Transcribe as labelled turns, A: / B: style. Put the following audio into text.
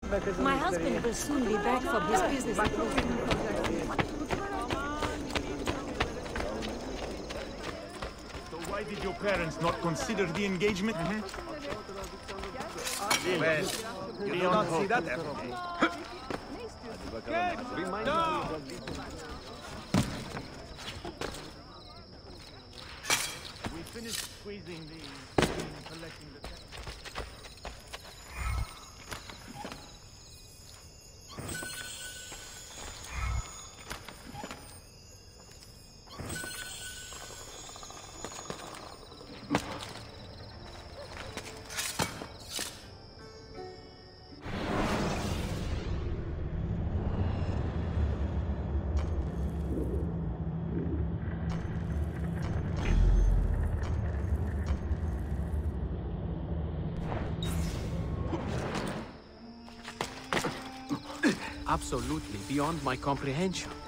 A: My husband will soon be back from his business.
B: So why did your parents not consider the engagement?
C: Well, you do not see that every day.
B: We finished squeezing the collecting the
D: Absolutely beyond my comprehension.